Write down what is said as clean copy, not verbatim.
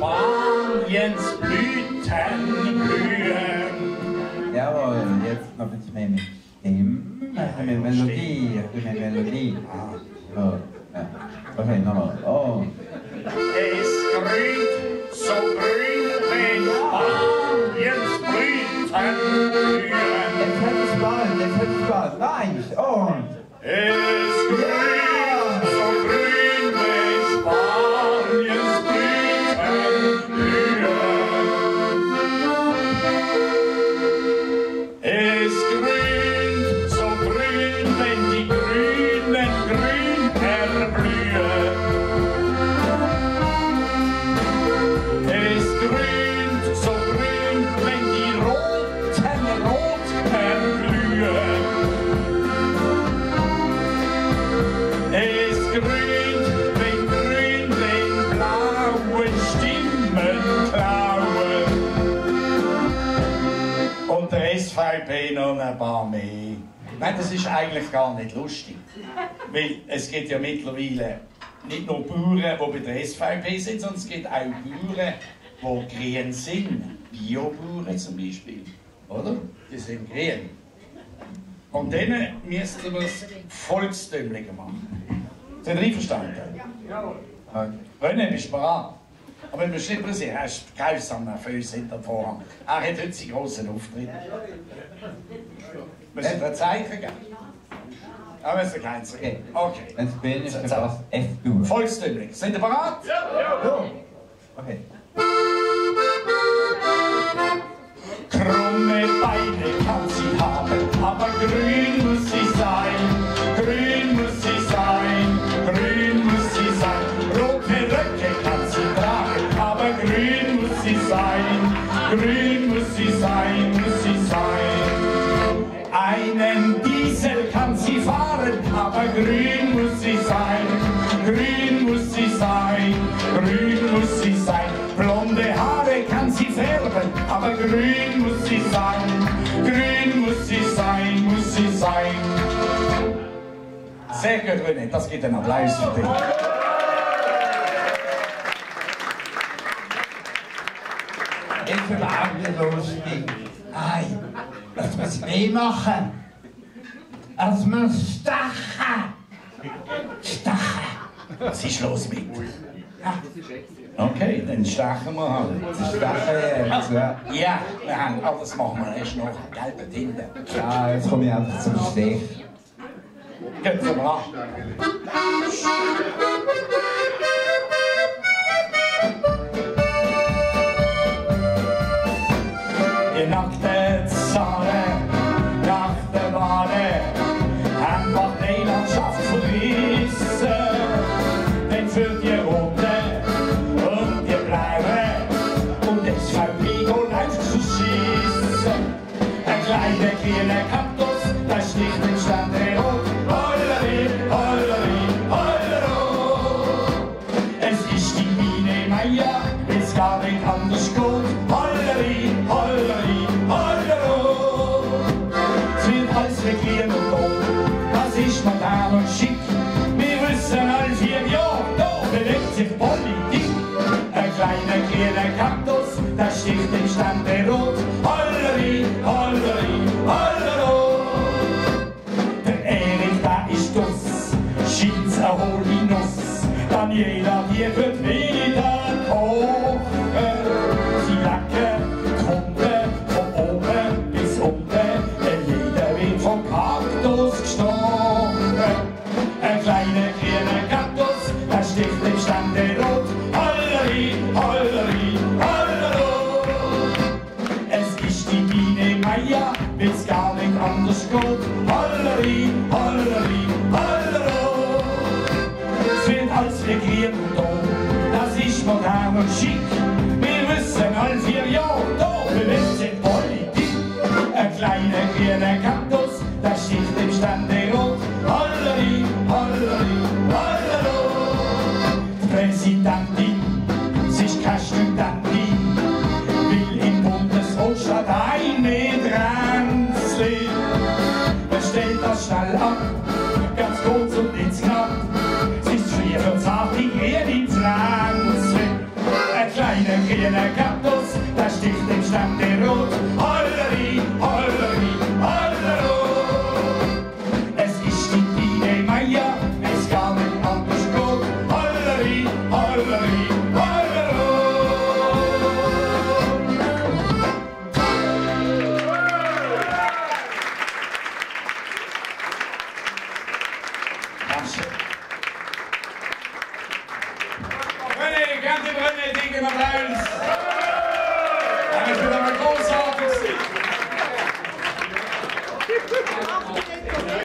Spaniens Blüten blühen. Jawohl, jetzt noch ein bisschen mehr mit Melodie, ein bisschen mehr Melodie. So, ja. Okay, nochmal. Oh. Es grünt so grün, wenn Spaniens Blüten blühen. Jetzt hört es bald, nein, und. Es grünt so grün, wenn Spaniens Blüten blühen. Es grünt so grün, wenn die grünen Grüner blühen. Es grünt so grün, wenn die roten Rotner blühen. Es grünt, wenn blaue Stimmen klauen. Und der SVP noch ein paar mehr. Nein, das ist eigentlich gar nicht lustig. Weil es gibt ja mittlerweile nicht nur Bauern, die bei der SVP sind, sondern es gibt auch Bauern, die grün sind. Biobauern zum Beispiel. Oder? Die sind grün. Und denen müssten wir es volkstümlicher machen. Sind Sie einverstanden? Ja. Okay. René, bist du bereit? Aber wenn wir schnell sehen, er ist grausam nervös hinter dem Vorhang. Er hat heute seinen grossen Auftritt. Müssen wir ein Zeichen geben? Aber es ist kein Zeichen. Okay. Jetzt bin ich für das F-Dur. Volkstümlich. Sind Sie bereit? Ja. Okay. Krumme Beine kann sie haben, aber grün muss sie sein. Grün muss sie sein, grün muss sie sein. Rote Röcke kann sie tragen, aber grün muss sie sein. Grün muss sie sein, muss sie sein. Einen Diesel kann sie fahren, aber grün muss sie sein. Grün muss sie sein, grün muss sie sein. Blonde Haare kann sie färben, aber grün muss sie sein. Grün muss sie sein, muss sie sein. Sehr gut, René, das gibt einen Applaus für dich. Jetzt überhaupt nicht lustig. Nein, das muss mehr machen. Es muss stachen. Stachen. Was ist los mit? Ja. Okay, dann stechen wir halt. Stachen jetzt, ja. Ja, wir haben, aber das machen wir erst noch. Gelbe Tinte. Ja, jetzt komme ich einfach zum Stich. Geht so dran. Die nackte Zahre, nach der Wade, haben wir die Landschaft verrissen. Denn für die Rote und die Blaue und das Fabrigo läuft zu schießen. Ein kleiner grüner Kaktus, da sticht den Standrot. Holleri, holleri, hollero. Es ist die Biene Meier, wenn's gar nicht anders geht. Holleri, holleri, hollero. Es wird alles regieren und da, das ist modern und schick. Wir wissen all 4 Jahre, da bewegt sich Politik. Ein kleiner grüner Kaktus, da sticht den Standrot. Holleri, holleri, hollero. Der Erich, da ist das, Schieds Erholinuss. Daniela, die wird wieder kochen. Sie Lacke, Kumpe, von oben bis unten. Jeder wird vom Kaktus gestochen. Ein kleiner grüner Kaktus, da sticht dem Standrot. Holleri, holleri, hollero. Es ist die Biene Meier, wenn's gar nicht anders geht. Holleri, holleri, hollero. Es wird alles regiert und da, das ist modern und schick. Wir wissen all 4 Jahre, da bewegt sich Politik. Ein kleiner grüner Kaktus, da sticht dem Standrot. Holleri, holleri, hollero. Die Präsidentin, sie ist keine Studentin, will im Bundeshauptstadt eine Tränzli. Man stellt das schnell ab, ganz kurz und ins Knapp. Sie ist 24, die grüne Pflanze. Ein kleiner Merci. René, gaat in René tegen mijn huis. En ik vind dat een groot zaal.